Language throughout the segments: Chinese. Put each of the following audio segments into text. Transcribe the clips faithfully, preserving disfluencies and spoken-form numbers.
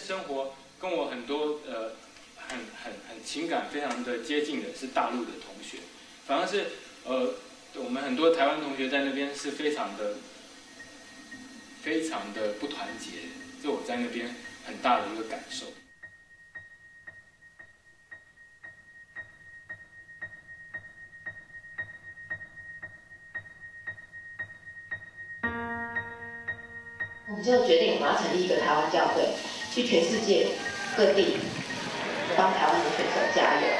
生活跟我很多呃很很很情感非常的接近的是大陆的同学，反而是呃我们很多台湾同学在那边是非常的非常的不团结，这我在那边很大的一个感受。 我们就决定我们要成立一个台湾教会，去全世界各地帮台湾的选手加油。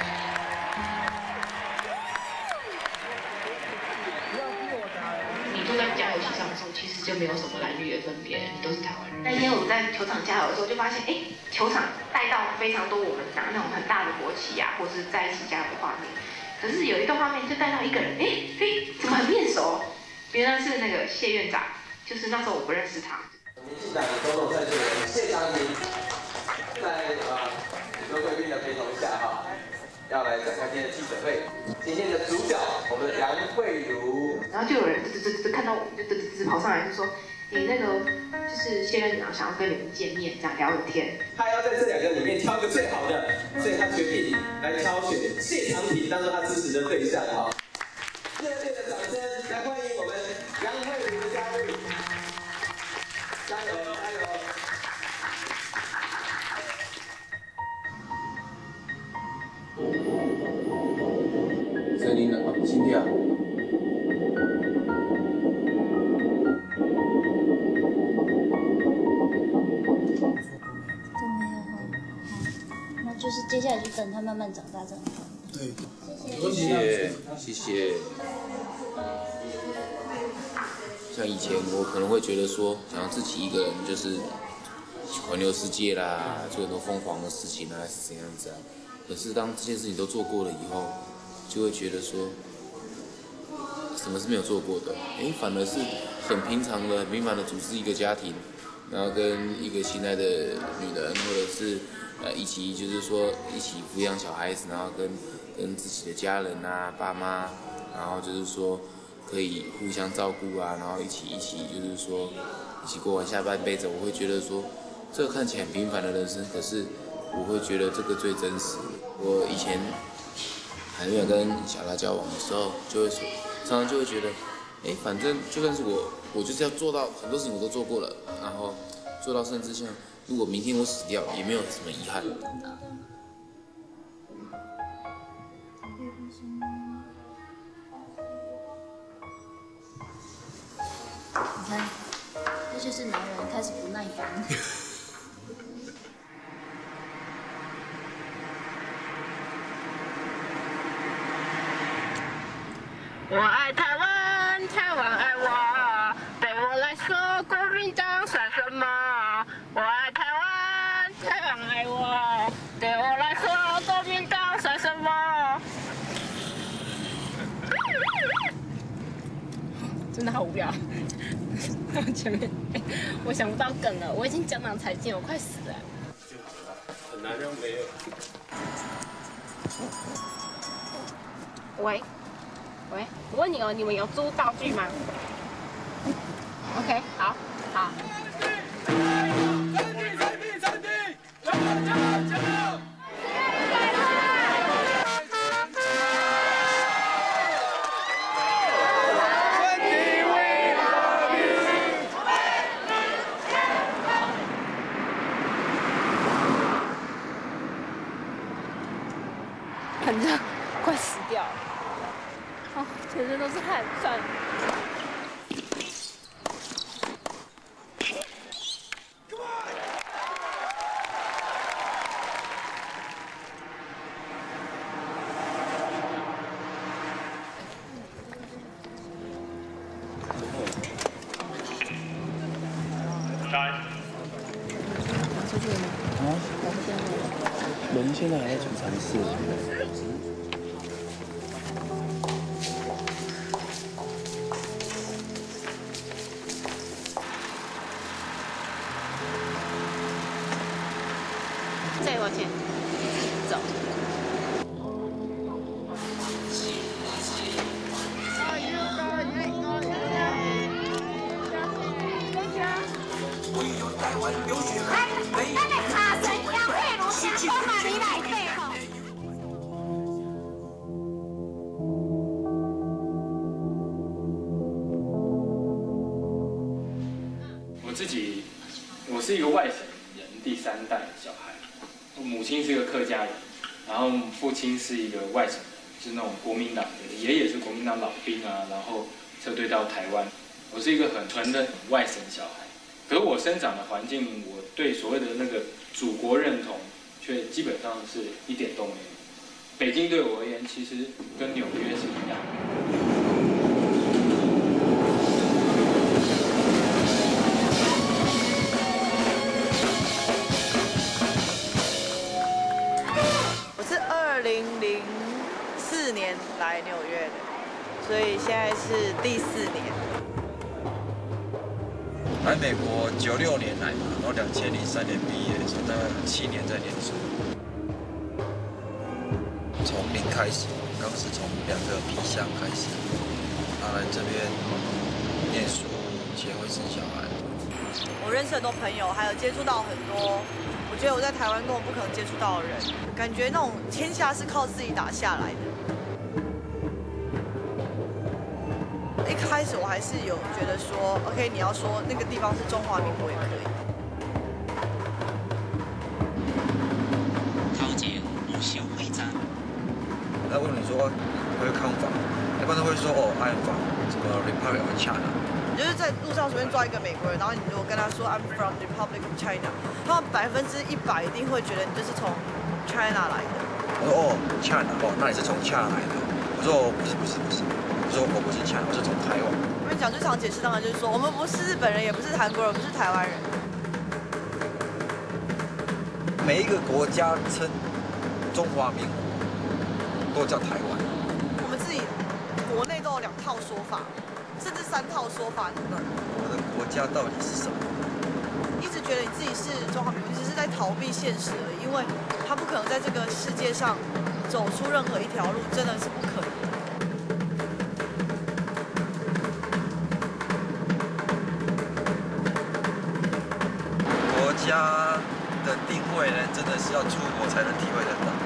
你坐在加油席上的时候，其实就没有什么蓝绿的分别，你都是台湾人。那天我们在球场加油的时候，就发现，哎，球场带到非常多我们拿那种很大的国旗啊，或是在一起加油的画面。可是有一段画面就带到一个人，哎哎，怎么很面熟？原来是那个谢院长，就是那时候我不认识他。 民进党的总统参选人谢长廷，在啊许多贵宾的陪同下哈，要来展开今天的记者会。今天的主角，我们的杨慧茹。 然后就有人嘚嘚嘚嘚看到我们，就嘚嘚嘚跑上来就说：“你那个就是谢院长想要跟你们见面，这样聊个天。” 他要在这两个里面挑一个最好的，所以他决定来挑选谢长廷当做他支持的对象哈。热烈的掌声来欢迎我们杨慧茹的加入。加油加油！ 声音呢？心跳。 都没有哈，好，那就是接下来就等他慢慢长大，这样。 对，谢谢谢谢。像以前我可能会觉得说，想要自己一个人就是环游世界啦，做很多疯狂的事情啊，是怎样子啊？可是当这些事情都做过了以后，就会觉得说，什么是没有做过的？哎，反而是很平常的、很平凡的组织一个家庭，然后跟一个心爱的女人，或者是呃一起就是说一起抚养小孩子，然后跟跟自己的家人啊、爸妈，然后就是说。可以互相照顾啊，然后一起一起就是说一起过完下半辈子。我会觉得说，这个看起来很平凡的人生，可是我会觉得这个最真实。我以前还没有跟小拉交往的时候，就会说，常常就会觉得，哎，反正就算是我，我就是要做到很多事情我都做过了，然后做到甚至像如果明天我死掉，也没有什么遗憾。 你看，这就是男人开始不耐烦。 我爱台湾，台湾爱我。对我来说，国民党算什么？我爱台湾，台湾爱我。对我来说，国民党算什么？真的好无聊。前面，我想不到梗了，我已经江郎才尽，我快死了。 很难让没有。 喂，喂，我问你哦，你们有租道具吗 ？OK， 好，好。很热，快死掉了！哦，全身都是汗，算了。 来。 人现在还在储藏室。 这个往前走。 唯有台湾有血汗，没有自己，我是一个外省人第三代小孩，我母亲是一个客家人，然后父亲是一个外省人，是那种国民党的，爷爷是国民党老兵啊，然后撤退到台湾。我是一个很纯的外省小孩，可是我生长的环境，我对所谓的那个祖国认同，却基本上是一点都没有。北京对我而言，其实跟纽约是一样的。 我是二零零四年来纽约的，所以现在是第四年。 来美国九六年来嘛，然后两千零三年毕业，所以大概七年在念书。从零开始，刚是从两个皮箱开始，然后来这边念书、结婚、生小孩。 我认识很多朋友，还有接触到很多，我觉得我在台湾根本不可能接触到的人，感觉那种天下是靠自己打下来的。一开始我还是有觉得说 ，OK， 你要说那个地方是中华民国也可以。 桃姐午休会战。 他问你说会看法，一般都会说哦 ，I'm from 什么 Republic of China。 你就是在路上随便抓一个美国人，然后你如果跟他说 I'm from the Republic of China， 他们百分之一百一定会觉得你就是从 China 来的。 我说哦 ，China， 哦，那你是从 China 来的？我说哦，不是，不是，不是。我说我不是 China， 我是从台湾。 我们讲最常解释当然就是说，我们不是日本人，也不是韩国人，不是台湾人。 每一个国家称中华民国都叫台湾。 我们自己国内都有两套说法，甚至三套说法。 那我的国家到底是什么？ 一直觉得你自己是中华民国，你只是在逃避现实而已，因为他不可能在这个世界上走出任何一条路，真的是不可能。 国家的定位呢，真的是要出国才能体会得到。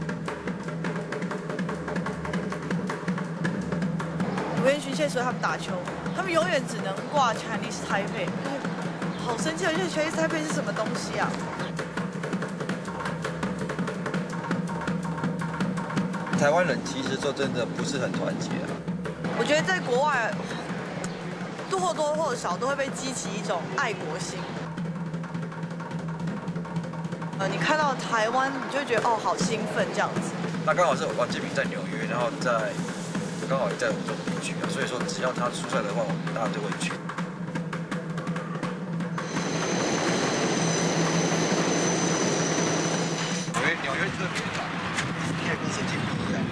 五月巡线时候他们打球，他们永远只能挂 Chinese Taipei， 好生气！我觉得 Chinese Taipei 是什么东西啊？ 台湾人其实说真的不是很团结啊。 我觉得在国外，或多或少都会被激起一种爱国心。呃，你看到台湾，你就会觉得哦，好兴奋这样子。 那刚好是王建民在纽约，然后在刚好也在我们这种地区啊，所以说只要他出赛的话，我们大家都会去。纽约纽约特别大，你也跟神经病一样。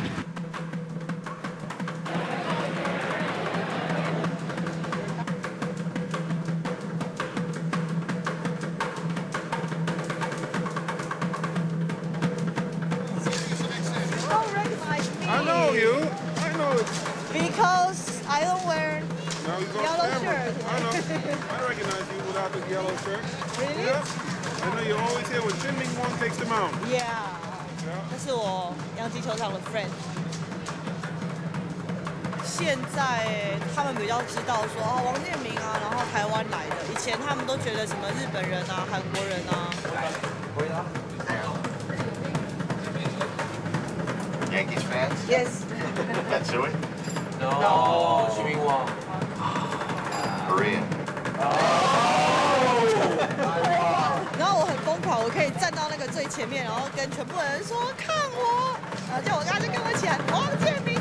I know you. I know. Because I don't wear no, you yellow shirt. I know. I recognize you without the yellow shirt. Really? Yeah. I know you always hear when Shin Ming Wong takes them out. Yeah. Yeah. 这是我洋基球场的 friend。现在他们比较知道说啊，王建民啊，然后台湾来的。以前他们都觉得什么日本人啊、韩国人啊。 Yankees fans? Yes. Matsui? No. No. Shin Wong. Korean. 然后我很疯狂，我可以站到那个最前面，然后跟全部人说看我，然后叫我刚才就跟我起来，王建民。